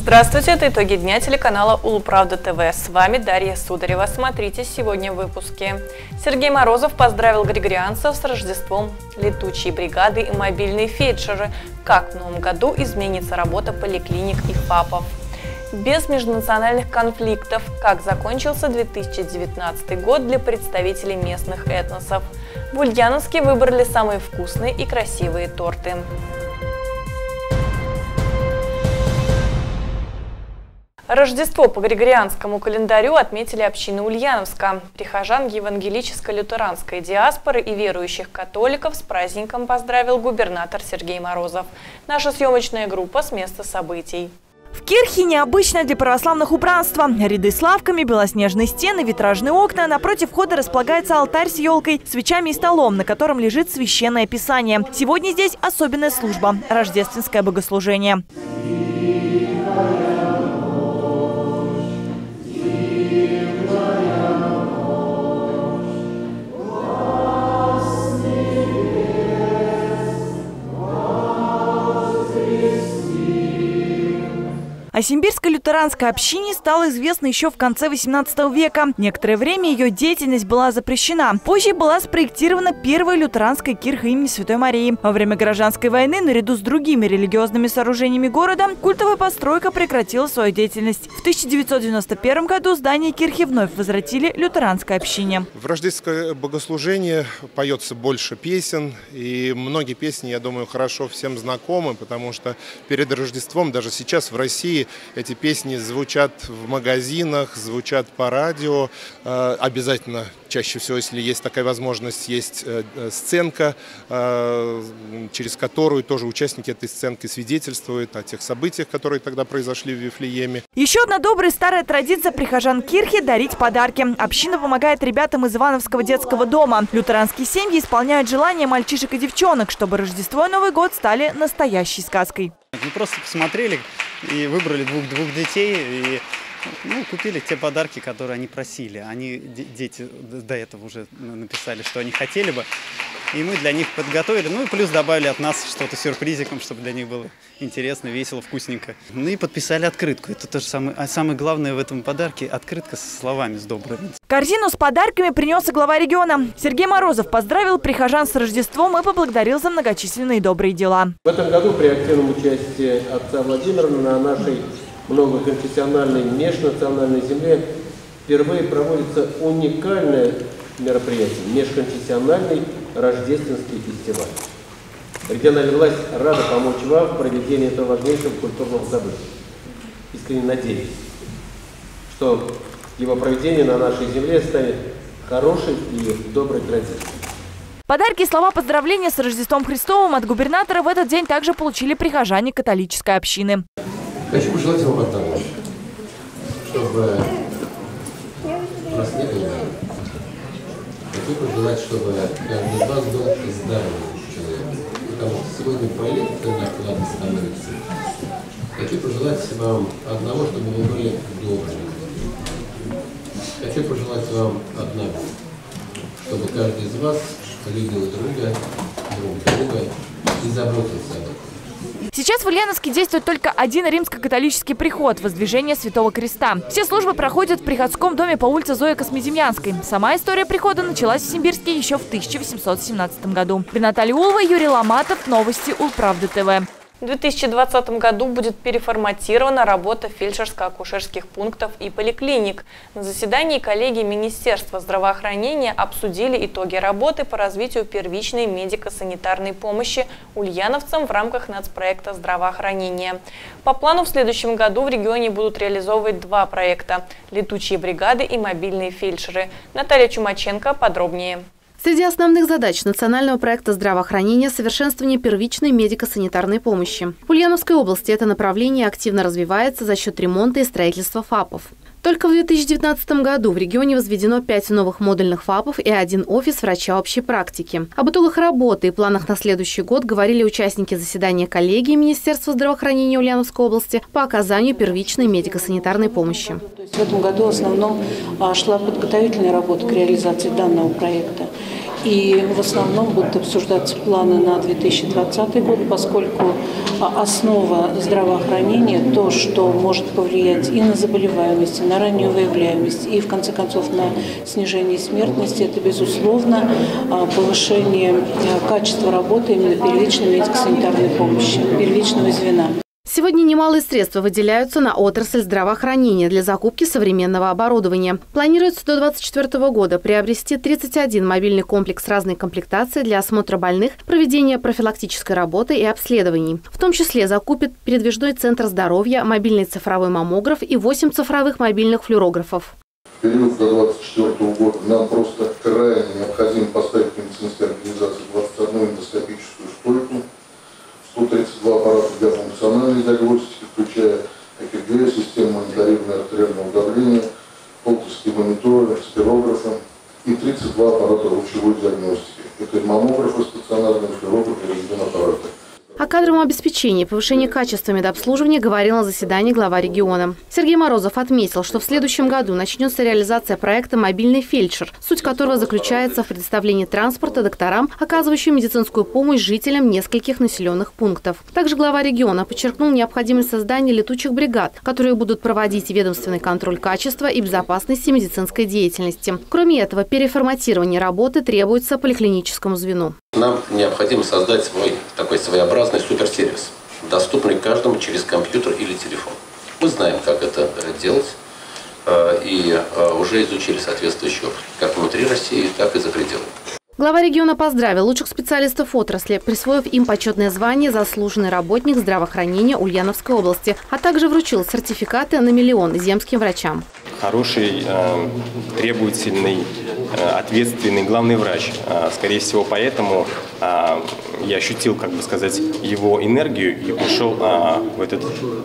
Здравствуйте, это итоги дня телеканала Улправда ТВ. С вами Дарья Сударева. Смотрите сегодня в выпуске. Сергей Морозов поздравил григорианцев с Рождеством. Летучие бригады и мобильные фельдшеры. Как в новом году изменится работа поликлиник и ФАПов. Без межнациональных конфликтов. Как закончился 2019 год для представителей местных этносов. В Ульяновске выбрали самые вкусные и красивые торты. Рождество по григорианскому календарю отметили общины Ульяновска. Прихожан евангелическо-лютеранской диаспоры и верующих католиков с праздником поздравил губернатор Сергей Морозов. Наша съемочная группа с места событий. В кирхе необычно для православных убранство. Ряды с лавками, белоснежные стены, витражные окна. Напротив входа располагается алтарь с елкой, свечами и столом, на котором лежит священное писание. Сегодня здесь особенная служба – рождественское богослужение. О симбирской лютеранской общине стало известно еще в конце 18 века. Некоторое время ее деятельность была запрещена. Позже была спроектирована первая лютеранская кирха имени Святой Марии. Во время гражданской войны, наряду с другими религиозными сооружениями города, культовая постройка прекратила свою деятельность. В 1991 году здание кирхи вновь возвратили лютеранской общине. В рождественское богослужение поется больше песен. И многие песни, я думаю, хорошо всем знакомы, потому что перед Рождеством, даже сейчас в России, эти песни звучат в магазинах, звучат по радио. Обязательно, чаще всего, если есть такая возможность, есть сценка, через которую тоже участники этой сценки свидетельствуют о тех событиях, которые тогда произошли в Вифлееме. Еще одна добрая старая традиция прихожан кирхи – дарить подарки. Община помогает ребятам из Ивановского детского дома. Лютеранские семьи исполняют желания мальчишек и девчонок, чтобы Рождество и Новый год стали настоящей сказкой. Мы просто посмотрели и выбрали двух детей и купили те подарки, которые они просили. Дети до этого уже написали, что они хотели бы. И мы для них подготовили, и плюс добавили от нас что-то сюрпризиком, чтобы для них было интересно, весело, вкусненько. И подписали открытку. Это тоже самое главное в этом подарке – открытка со словами, с добрыми. Корзину с подарками принес и глава региона. Сергей Морозов поздравил прихожан с Рождеством и поблагодарил за многочисленные добрые дела. В этом году при активном участии отца Владимира на нашей многоконфессиональной межнациональной земле впервые проводится уникальное мероприятие – межконфессиональный рождественский фестиваль. Региональная власть рада помочь вам в проведении этого важнейшего культурного события. Искренне надеюсь, что его проведение на нашей земле станет хорошей и доброй традицией. Подарки и слова поздравления с Рождеством Христовым от губернатора в этот день также получили прихожане католической общины. Хочу пожелать вам одного, чтобы у нас не было. Хочу пожелать, чтобы каждый из вас был здоровым человеком, потому что сегодня болеет, когда куда-то становится. Хочу пожелать вам одного, чтобы вы были добрыми. Хочу пожелать вам одного, чтобы каждый из вас любил друг друга и заботился об этом. Сейчас в Ульяновске действует только один римско-католический приход – Воздвижение Святого Креста. Все службы проходят в приходском доме по улице Зои Космодемьянской. Сама история прихода началась в Симбирске еще в 1817 году. Наталья Улова, Юрий Ломатов, новости Улправда ТВ. В 2020 году будет переформатирована работа фельдшерско-акушерских пунктов и поликлиник. На заседании коллегии Министерства здравоохранения обсудили итоги работы по развитию первичной медико-санитарной помощи ульяновцам в рамках нацпроекта здравоохранения. По плану в следующем году в регионе будут реализовывать два проекта – летучие бригады и мобильные фельдшеры. Наталья Чумаченко подробнее. Среди основных задач национального проекта здравоохранения – совершенствование первичной медико-санитарной помощи. В Ульяновской области это направление активно развивается за счет ремонта и строительства ФАПов. Только в 2019 году в регионе возведено 5 новых модульных ФАПов и 1 офис врача общей практики. Об итогах работы и планах на следующий год говорили участники заседания коллегии Министерства здравоохранения Ульяновской области по оказанию первичной медико-санитарной помощи. В этом году в основном шла подготовительная работа к реализации данного проекта. И в основном будут обсуждаться планы на 2020 год, поскольку основа здравоохранения, то, что может повлиять и на заболеваемость, и на раннюю выявляемость, и в конце концов на снижение смертности, это безусловно повышение качества работы именно первичной медико-санитарной помощи, первичного звена. Сегодня немалые средства выделяются на отрасль здравоохранения для закупки современного оборудования. Планируется до 2024 года приобрести 31 мобильный комплекс разной комплектации для осмотра больных, проведения профилактической работы и обследований. В том числе закупит передвижной центр здоровья, мобильный цифровой маммограф и 8 цифровых мобильных флюорографов. В период до 2024 года нам просто крайне необходимо поставить в медицинской организации 21 эндоскопическую стойку, 132 аппарата для функциональной диагностики, включая ЭКГ, систему мониторирования артериального давления, полтерские мониторы, спирографы и 32 аппарата лучевой диагностики. Это и маммографы стационарные, флюорографы и рентген-аппараты. О кадровом обеспечении и повышении качества медобслуживания говорил на заседании глава региона. Сергей Морозов отметил, что в следующем году начнется реализация проекта «Мобильный фельдшер», суть которого заключается в предоставлении транспорта докторам, оказывающим медицинскую помощь жителям нескольких населенных пунктов. Также глава региона подчеркнул необходимость создания летучих бригад, которые будут проводить ведомственный контроль качества и безопасности медицинской деятельности. Кроме этого, переформатирование работы требуется поликлиническому звену. Нам необходимо создать свой такой своеобразный суперсервис, доступный каждому через компьютер или телефон. Мы знаем, как это делать, и уже изучили соответствующий опыт, как внутри России, так и за пределами. Глава региона поздравил лучших специалистов отрасли, присвоив им почетное звание «Заслуженный работник здравоохранения Ульяновской области», а также вручил сертификаты на 1 миллион земским врачам. Хороший, требовательный, ответственный главный врач. Скорее всего, поэтому я ощутил, как бы сказать, его энергию и ушел в этот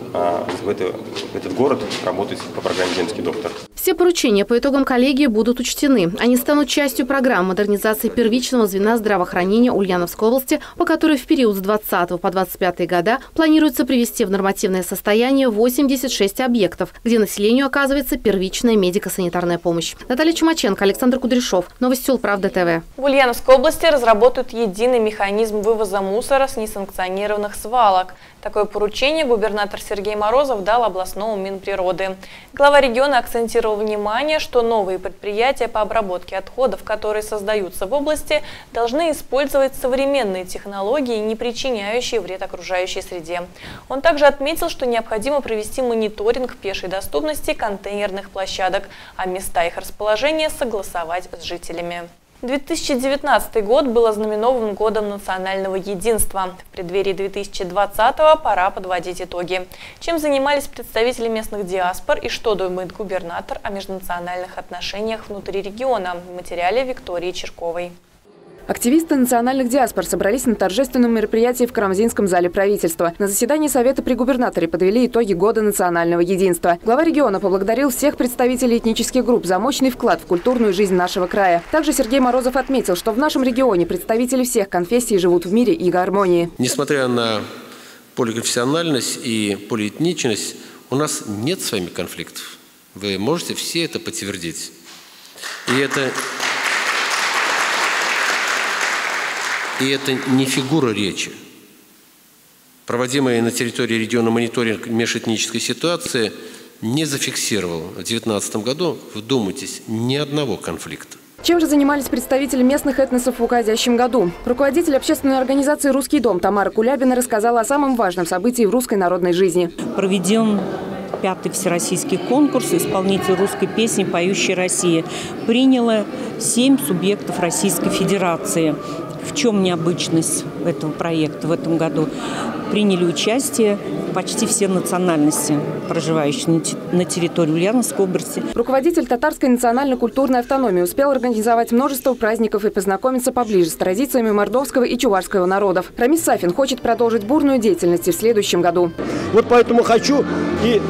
город работать по программе «Земский доктор». Все поручения по итогам коллегии будут учтены. Они станут частью программы модернизации первичного звена здравоохранения Ульяновской области, по которой в период с 20 по 25 года планируется привести в нормативное состояние 86 объектов, где населению оказывается первичная медико-санитарная помощь. Наталья Чумаченко, Александр Кудряшов. Новости Улправда ТВ. В Ульяновской области разработают единый механизм вывоза мусора с несанкционированных свалок. Такое поручение губернатор Сергей Морозов дал областному Минприроды. Глава региона акцентировал внимание, что новые предприятия по обработке отходов, которые создаются в области, должны использовать современные технологии, не причиняющие вред окружающей среде. Он также отметил, что необходимо провести мониторинг пешей доступности контейнерных площадок, а места их расположения согласовать с жителями. 2019 год был ознаменован годом национального единства. В преддверии 2020-го пора подводить итоги. Чем занимались представители местных диаспор и что думает губернатор о межнациональных отношениях внутри региона? В материале Виктории Черковой. Активисты национальных диаспор собрались на торжественном мероприятии в Карамзинском зале правительства. На заседании Совета при губернаторе подвели итоги года национального единства. Глава региона поблагодарил всех представителей этнических групп за мощный вклад в культурную жизнь нашего края. Также Сергей Морозов отметил, что в нашем регионе представители всех конфессий живут в мире и гармонии. Несмотря на поликонфессиональность и полиэтничность, у нас нет с вами конфликтов. Вы можете все это подтвердить. И это не фигура речи. Проводимый на территории региона мониторинг межэтнической ситуации не зафиксировал в 2019 году, вдумайтесь, ни одного конфликта. Чем же занимались представители местных этносов в уходящем году? Руководитель общественной организации «Русский дом» Тамара Кулябина рассказала о самом важном событии в русской народной жизни. Проведен 5-й всероссийский конкурс исполнителей русской песни «Поющая Россия». Приняло 7 субъектов Российской Федерации. В чем необычность этого проекта в этом году? Приняли участие почти все национальности, проживающие на территории Ульяновской области. Руководитель татарской национально-культурной автономии успел организовать множество праздников и познакомиться поближе с традициями мордовского и чувашского народов. Рамис Сафин хочет продолжить бурную деятельность и в следующем году. Вот поэтому хочу и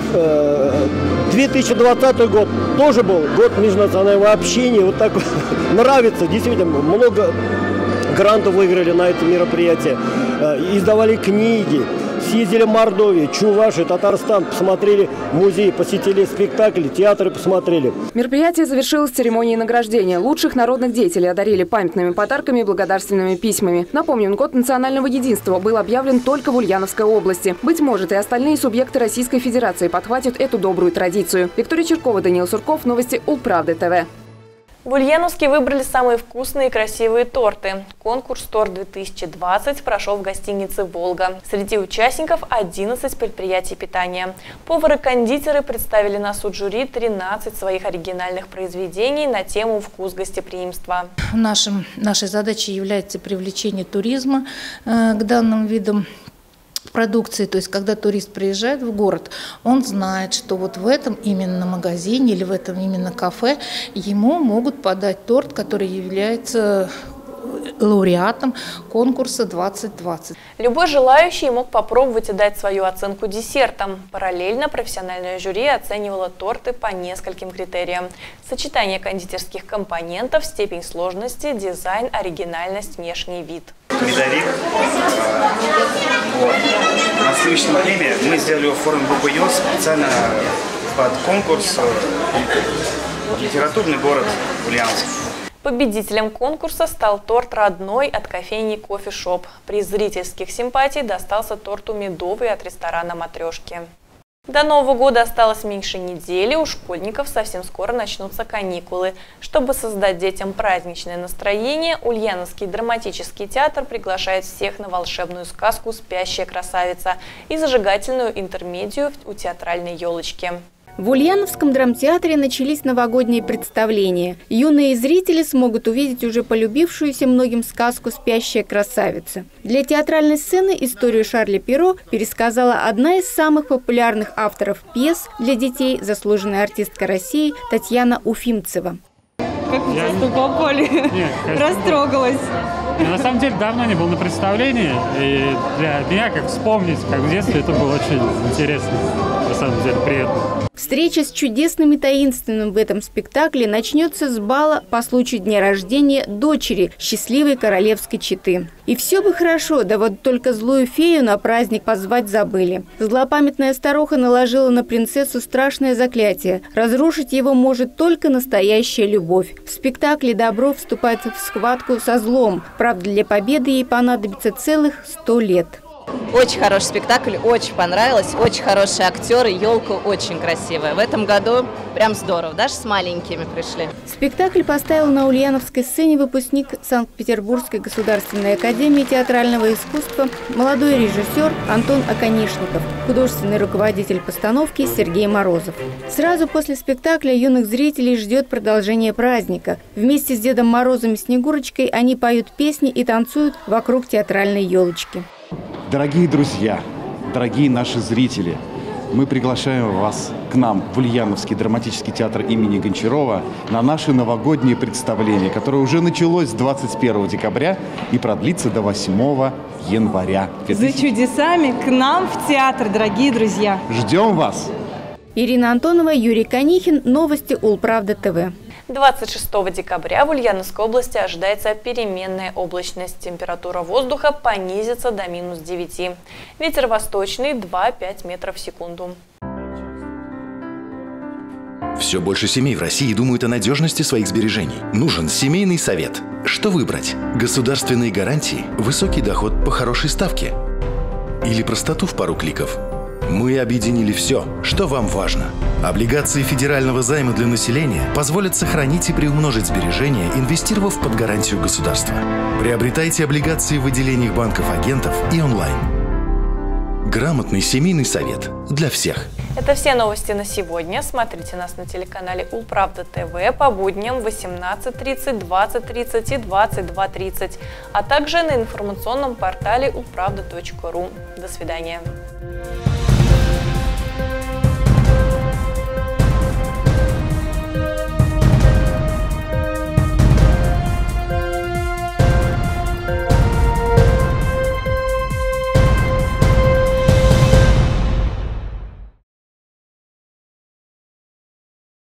2020 год тоже был год межнационального общения. Вот так нравится, действительно, много грантов выиграли на это мероприятие, издавали книги, съездили в Мордовию, Чувашию, Татарстан, посмотрели музей, посетили спектакли, театры посмотрели. Мероприятие завершилось церемонией награждения. Лучших народных деятелей одарили памятными подарками и благодарственными письмами. Напомним, год национального единства был объявлен только в Ульяновской области. Быть может, и остальные субъекты Российской Федерации подхватят эту добрую традицию. Виктория Черкова, Даниил Сурков, новости Улправды ТВ. В Ульяновске выбрали самые вкусные и красивые торты. Конкурс «Торт-2020» прошел в гостинице «Волга». Среди участников 11 предприятий питания. Повары-кондитеры представили на суд жюри 13 своих оригинальных произведений на тему «Вкус гостеприимства». Нашей задачей является привлечение туризма к данным видам продукции. То есть, когда турист приезжает в город, он знает, что вот в этом именно магазине или в этом именно кафе ему могут подать торт, который является лауреатом конкурса 2020. Любой желающий мог попробовать и дать свою оценку десертам. Параллельно профессиональное жюри оценивало торты по нескольким критериям: сочетание кондитерских компонентов, степень сложности, дизайн, оригинальность, внешний вид. Медовик. На сливочном креме мы сделали его в форме буквы Ё специально под конкурс «Литературный город Ульяновск». Победителем конкурса стал торт «Родной» от кофейни «Кофе-шоп». Приз зрительских симпатий достался торту «Медовый» от ресторана «Матрешки». До Нового года осталось меньше недели, у школьников совсем скоро начнутся каникулы. Чтобы создать детям праздничное настроение, Ульяновский драматический театр приглашает всех на волшебную сказку «Спящая красавица» и зажигательную интермедию у театральной елочки. В Ульяновском драмтеатре начались новогодние представления. Юные зрители смогут увидеть уже полюбившуюся многим сказку «Спящая красавица». Для театральной сцены историю Шарля Перро пересказала одна из самых популярных авторов пьес для детей, заслуженная артистка России Татьяна Уфимцева. Как вы часто попали? Растрогалась. Я, на самом деле, давно не был на представлении, и для меня, как вспомнить, как в детстве, это было очень интересно, на самом деле, приятно. Встреча с чудесным и таинственным в этом спектакле начнется с бала по случаю дня рождения дочери счастливой королевской четы. И все бы хорошо, да вот только злую фею на праздник позвать забыли. Злопамятная старуха наложила на принцессу страшное заклятие. Разрушить его может только настоящая любовь. В спектакле добро вступает в схватку со злом. Правда, для победы ей понадобится целых 100 лет. Очень хороший спектакль, очень понравилось, очень хорошие актеры, елка очень красивая. В этом году прям здорово, даже с маленькими пришли. Спектакль поставил на ульяновской сцене выпускник Санкт-Петербургской государственной академии театрального искусства, молодой режиссер Антон Аконишников, художественный руководитель постановки Сергей Морозов. Сразу после спектакля юных зрителей ждет продолжение праздника. Вместе с Дедом Морозом и Снегурочкой они поют песни и танцуют вокруг театральной елочки. Дорогие друзья, дорогие наши зрители, мы приглашаем вас к нам в Ульяновский драматический театр имени Гончарова на наше новогоднее представление, которое уже началось с 21 декабря и продлится до 8 января. За чудесами к нам в театр, дорогие друзья. Ждем вас! Ирина Антонова, Юрий Конихин. Новости Улправда ТВ. 26 декабря в Ульяновской области ожидается переменная облачность. Температура воздуха понизится до -9. Ветер восточный 2-5 метров в секунду. Все больше семей в России думают о надежности своих сбережений. Нужен семейный совет. Что выбрать? Государственные гарантии, высокий доход по хорошей ставке или простоту в пару кликов? Мы объединили все, что вам важно. Облигации федерального займа для населения позволят сохранить и приумножить сбережения, инвестировав под гарантию государства. Приобретайте облигации в отделениях банков-агентов и онлайн. Грамотный семейный совет для всех. Это все новости на сегодня. Смотрите нас на телеканале Улправда ТВ по будням в 18:30, 20:30 и 22:30, а также на информационном портале ulpravda.ru. До свидания.